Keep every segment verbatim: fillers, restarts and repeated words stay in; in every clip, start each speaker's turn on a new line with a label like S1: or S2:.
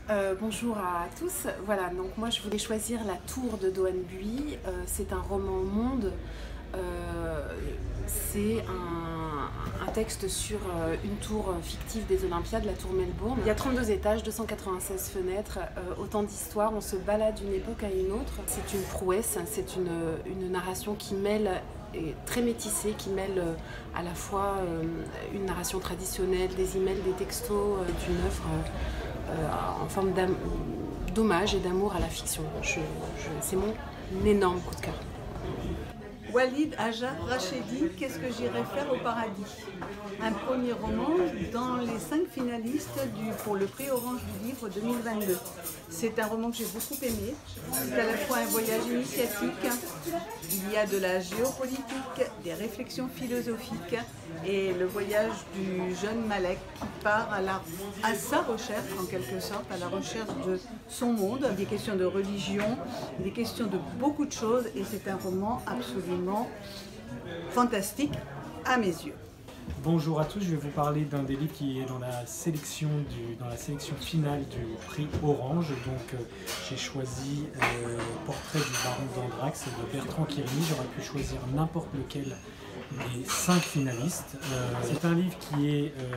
S1: Euh, bonjour à tous. Voilà, donc moi je voulais choisir La Tour de Do Han Bui. Euh, c'est un roman monde. Euh, c'est un, un texte sur euh, une tour fictive des Olympiades, la tour Melbourne. Il y a trente-deux étages, deux cent quatre-vingt-seize fenêtres, euh, autant d'histoires. On se balade d'une époque à une autre. C'est une prouesse, c'est une, une narration qui mêle, est très métissée, qui mêle euh, à la fois euh, une narration traditionnelle, des emails, des textos euh, d'une œuvre euh, en forme d'hommage et d'amour à la fiction. Je, je, c'est mon énorme coup de cœur.
S2: Walid Hajar Rachedi, Qu'est-ce que j'irais faire au paradis? Un premier roman dans les cinq finalistes du, pour le prix Orange du livre deux mille vingt-deux. C'est un roman que j'ai beaucoup aimé. C'est à la fois un voyage initiatique, il y a de la géopolitique, des réflexions philosophiques et le voyage du jeune Malek qui part à, la, à sa recherche, en quelque sorte, à la recherche de son monde, des questions de religion, des questions de beaucoup de choses, et c'est un roman absolument fantastique à mes yeux.
S3: Bonjour à tous, je vais vous parler d'un des livres qui est dans la sélection, du, dans la sélection finale du prix Orange. Donc euh, j'ai choisi euh, Portrait du baron d'Andrax de Bertrand Quérini. J'aurais pu choisir n'importe lequel des cinq finalistes. Euh, c'est un livre qui est euh,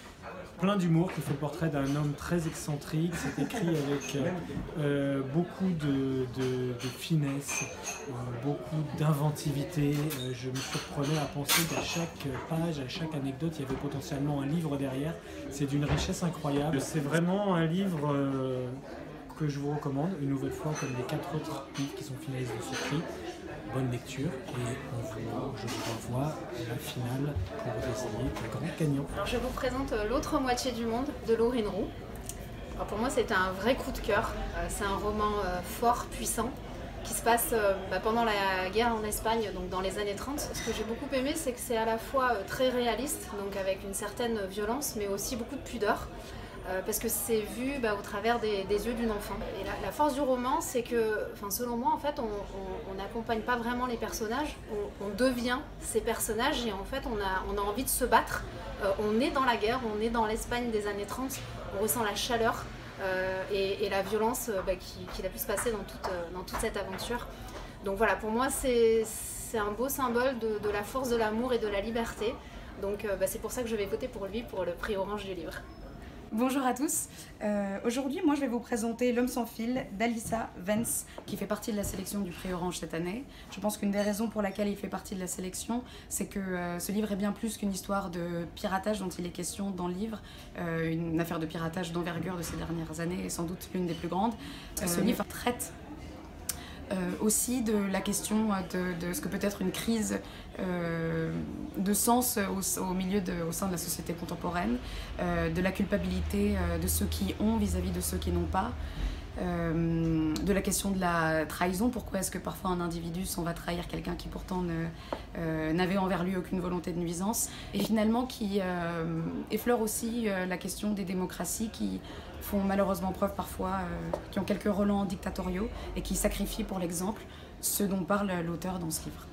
S3: plein d'humour, qui fait le portrait d'un homme très excentrique. C'est écrit avec euh, beaucoup de, de, de finesse, euh, beaucoup d'inventivité. Euh, je me surprenais à penser qu'à chaque page, à chaque anecdote, il y avait potentiellement un livre derrière. C'est d'une richesse incroyable. C'est vraiment un livre euh, que je vous recommande, une nouvelle fois, comme les quatre autres livres qui sont finalistes de ce prix. Bonne lecture et on vous, je vous revois la finale pour désigner le grand gagnant.
S4: Alors je vous présente L'autre moitié du monde de Laurine Roux. Alors pour moi c'était un vrai coup de cœur. C'est un roman fort, puissant, qui se passe pendant la guerre en Espagne, donc dans les années trente. Ce que j'ai beaucoup aimé, c'est que c'est à la fois très réaliste, donc avec une certaine violence, mais aussi beaucoup de pudeur. Euh, parce que c'est vu bah, au travers des, des yeux d'une enfant. Et la, la force du roman, c'est que, selon moi, en fait, on n'accompagne pas vraiment les personnages, on, on devient ces personnages et en fait, on a, on a envie de se battre. Euh, on est dans la guerre, on est dans l'Espagne des années trente, on ressent la chaleur euh, et, et la violence euh, bah, qui, qui a pu se passer dans toute, euh, dans toute cette aventure. Donc voilà, pour moi, c'est un beau symbole de, de la force de l'amour et de la liberté. Donc euh, bah, c'est pour ça que je vais voter pour lui pour le prix Orange du livre.
S5: Bonjour à tous, euh, aujourd'hui moi je vais vous présenter L'homme sans fil d'Alyssa Vance qui fait partie de la sélection du prix Orange cette année. Je pense qu'une des raisons pour laquelle il fait partie de la sélection, c'est que euh, ce livre est bien plus qu'une histoire de piratage dont il est question dans le livre, euh, une affaire de piratage d'envergure de ces dernières années et sans doute l'une des plus grandes. Euh, ce livre traite Euh, aussi de la question de, de ce que peut être une crise euh, de sens au, au, milieu de, au sein de la société contemporaine, euh, de la culpabilité euh, de ceux qui ont vis-à-vis de ceux qui n'ont pas, euh, de la question de la trahison, pourquoi est-ce que parfois un individu s'en va trahir quelqu'un qui pourtant n'avait euh, envers lui aucune volonté de nuisance, et finalement qui euh, effleure aussi euh, la question des démocraties qui font malheureusement preuve parfois, euh, qui ont quelques relents dictatoriaux et qui sacrifient pour l'exemple ce dont parle l'auteur dans ce livre.